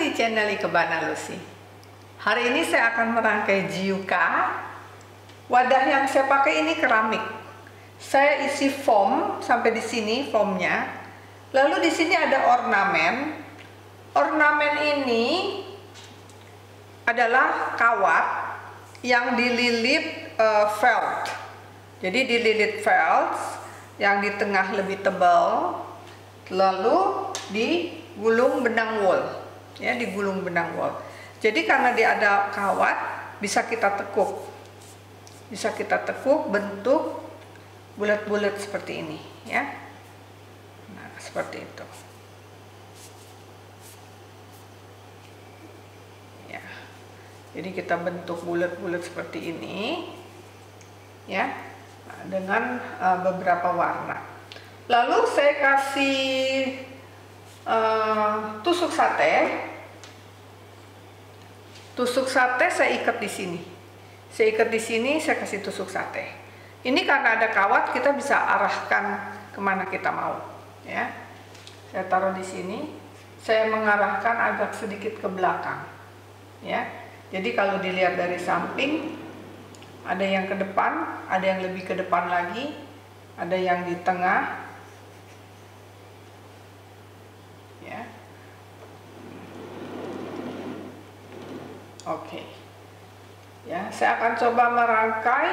di channel Ikebana Lucy. Hari ini saya akan merangkai jiuka. Wadah yang saya pakai ini keramik. Saya isi foam sampai di sini foamnya. Lalu di sini ada ornamen. Ornamen ini adalah kawat yang dililit felt. Jadi dililit felt yang di tengah lebih tebal. Lalu digulung benang wool, ya, digulung benang wool. Jadi karena dia ada kawat, bisa kita tekuk, bentuk bulat-bulat seperti ini, ya. Nah, seperti itu. Ya. Jadi kita bentuk bulat-bulat seperti ini, ya, dengan beberapa warna. Lalu saya kasih tusuk sate. Tusuk sate saya ikat di sini. Saya ikat di sini, saya kasih tusuk sate. Ini karena ada kawat, kita bisa arahkan kemana kita mau. Ya, saya taruh di sini. Saya mengarahkan agak sedikit ke belakang. Ya, jadi kalau dilihat dari samping, ada yang ke depan, ada yang lebih ke depan lagi, ada yang di tengah. Oke, ya, saya akan coba merangkai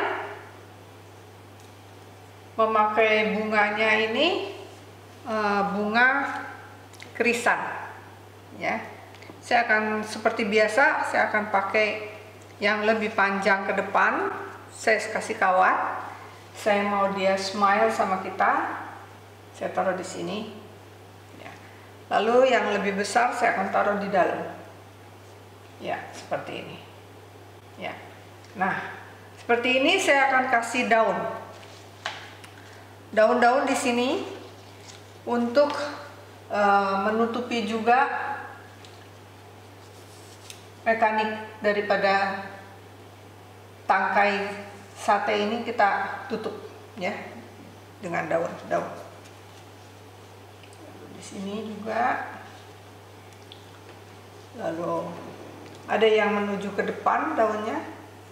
memakai bunganya ini, bunga krisan, ya. Saya akan seperti biasa, saya akan pakai yang lebih panjang ke depan. Saya kasih kawat. Saya mau dia smile sama kita. Saya taruh di sini. Ya. Lalu yang lebih besar saya akan taruh di dalam. Ya, seperti ini. Ya. Nah, seperti ini saya akan kasih daun. Daun-daun di sini untuk menutupi juga mekanik daripada tangkai sate ini, kita tutup, ya, dengan daun. Di sini juga. Lalu ada yang menuju ke depan daunnya.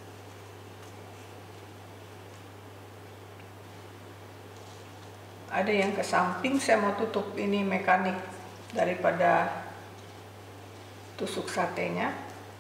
Ada yang ke samping, saya mau tutup ini mekanik daripada tusuk satenya.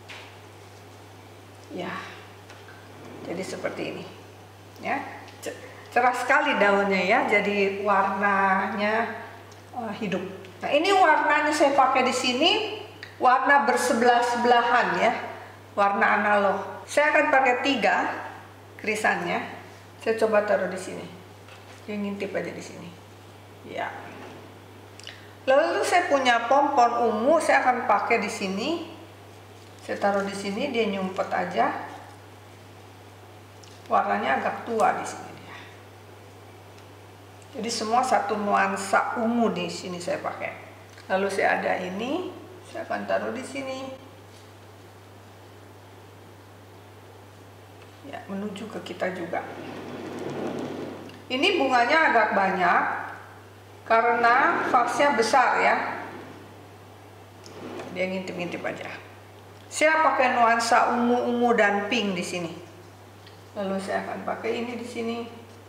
Ya. Jadi seperti ini. Ya. Cerah sekali daunnya, ya. Jadi warnanya hidup. Nah, ini warnanya saya pakai di sini. Warna bersebelah-sebelahan, ya, warna analog. Saya akan pakai 3 krisannya. Saya coba taruh di sini. Dia ngintip aja di sini. Ya. Lalu saya punya pompon ungu, saya akan pakai di sini. Saya taruh di sini, dia nyumpet aja. Warnanya agak tua di sini dia. Jadi semua satu nuansa ungu di sini saya pakai. Lalu saya ada ini. Saya akan taruh di sini. Ya, menuju ke kita juga. Ini bunganya agak banyak karena vasnya besar, ya. Dia ngintip-ngintip aja. Saya pakai nuansa ungu-ungu dan pink di sini. Lalu saya akan pakai ini di sini.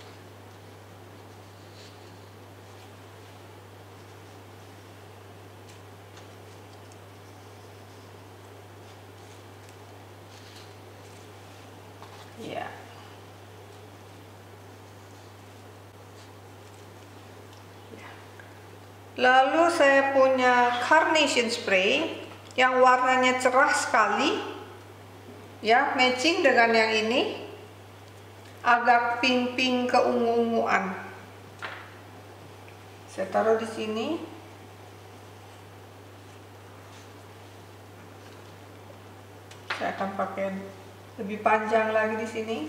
Ya. Lalu saya punya carnation spray yang warnanya cerah sekali, ya, matching dengan yang ini, agak pink-pink keungu-unguan. Saya taruh di sini. Saya akan pakai lebih panjang lagi di sini.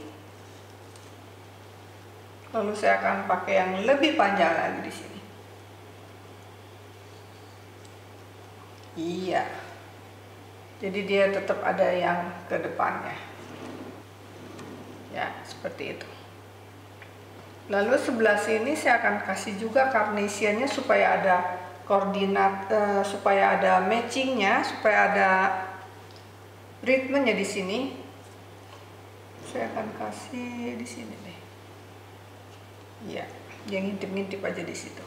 Lalu saya akan pakai yang lebih panjang lagi di sini. Iya. Jadi dia tetap ada yang ke depannya. Ya, seperti itu. Lalu sebelah sini saya akan kasih juga carnationnya supaya ada koordinat supaya ada matchingnya, supaya ada ritmenya di sini. Saya akan kasih di sini deh. Ya, dia ngintip-ngintip aja di situ.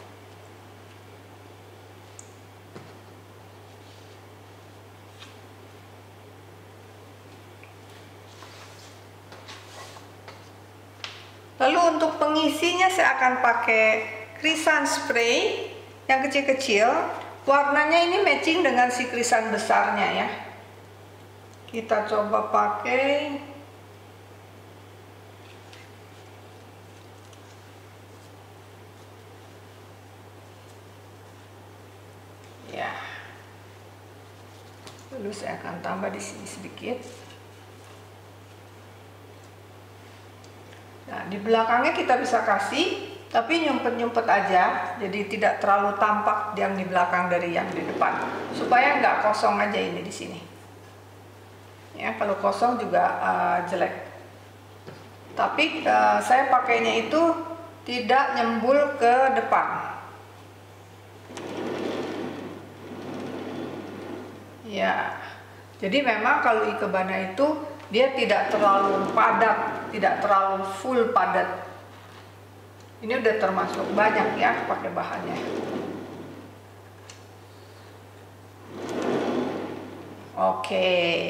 Lalu untuk pengisinya saya akan pakai krisan spray yang kecil-kecil. Warnanya ini matching dengan si krisan besarnya ya. Kita coba pakai. Ya. Lalu saya akan tambah di sini sedikit. Nah, di belakangnya kita bisa kasih, tapi nyumpet-nyumpet aja, jadi tidak terlalu tampak yang di belakang dari yang di depan, supaya nggak kosong aja ini di sini. Ya, kalau kosong juga jelek. Tapi saya pakainya itu tidak nyembul ke depan. Ya, jadi memang kalau ikebana itu dia tidak terlalu padat, tidak terlalu full padat. Ini udah termasuk banyak ya pakai bahannya. Oke.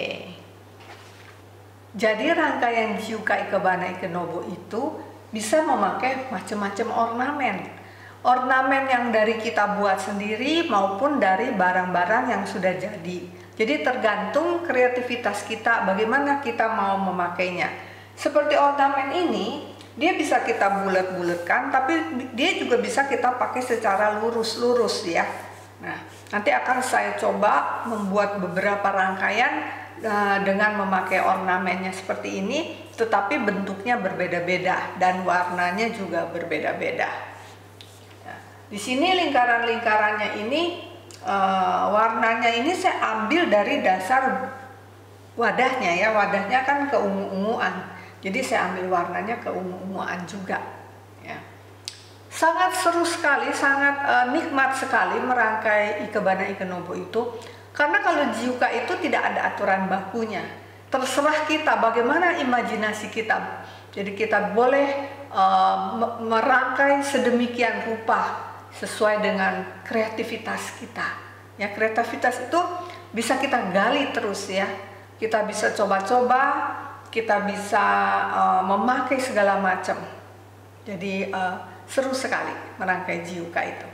Jadi rangkaian Jiuka Ikebana Ikenobo itu bisa memakai macam-macam ornamen. Ornamen yang dari kita buat sendiri maupun dari barang-barang yang sudah jadi. Jadi tergantung kreativitas kita bagaimana kita mau memakainya. Seperti ornamen ini, dia bisa kita bulat-bulatkan, tapi dia juga bisa kita pakai secara lurus-lurus ya. Nah, nanti akan saya coba membuat beberapa rangkaian dengan memakai ornamennya seperti ini, tetapi bentuknya berbeda-beda dan warnanya juga berbeda-beda. Nah, di sini lingkaran-lingkarannya ini warnanya ini saya ambil dari dasar wadahnya ya, wadahnya kan keungu-unguan, jadi saya ambil warnanya keungu-unguan juga ya. Sangat seru sekali, sangat nikmat sekali merangkai Ikebana Ikenobo itu, karena kalau Jiuka itu tidak ada aturan bakunya, terserah kita bagaimana imajinasi kita. Jadi kita boleh merangkai sedemikian rupa sesuai dengan kreativitas kita. Ya, kreativitas itu bisa kita gali terus ya. Kita bisa coba-coba, kita bisa memakai segala macam. Jadi seru sekali merangkai Jiuka itu.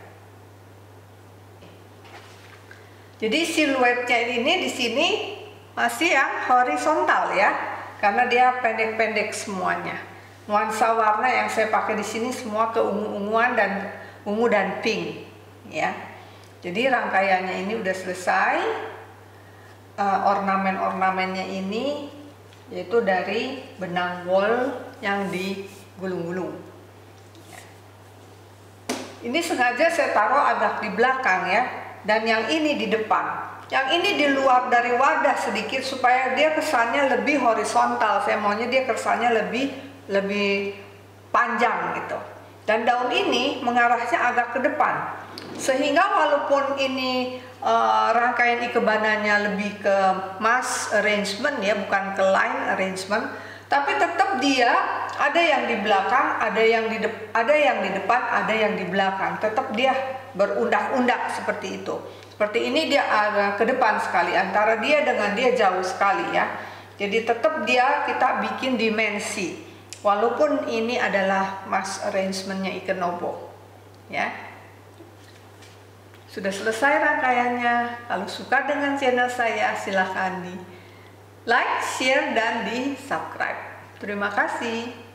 Jadi siluetnya ini di sini masih yang horizontal ya, karena dia pendek-pendek semuanya. Nuansa warna yang saya pakai di sini semua keungu-unguan dan ungu dan pink ya. Jadi rangkaiannya ini udah selesai. Ornamen-ornamennya ini yaitu dari benang wol yang digulung-gulung ya. Ini sengaja saya taruh agak di belakang ya, dan yang ini di depan. Yang ini di luar dari wadah sedikit supaya dia kesannya lebih horizontal. Saya maunya dia kesannya lebih panjang gitu. Dan daun ini mengarahnya agak ke depan, sehingga walaupun ini rangkaian ikebananya lebih ke mass arrangement ya, bukan ke line arrangement, tapi tetap dia ada yang di belakang, ada yang di depan, ada yang di belakang. Tetap dia berundak-undak seperti itu. Seperti ini dia agak ke depan sekali, antara dia dengan dia jauh sekali ya. Jadi tetap dia kita bikin dimensi. Walaupun ini adalah mass arrangementnya Ikenobo ya. Sudah selesai rangkaiannya. Kalau suka dengan channel saya, silahkan di like, share, dan di subscribe. Terima kasih.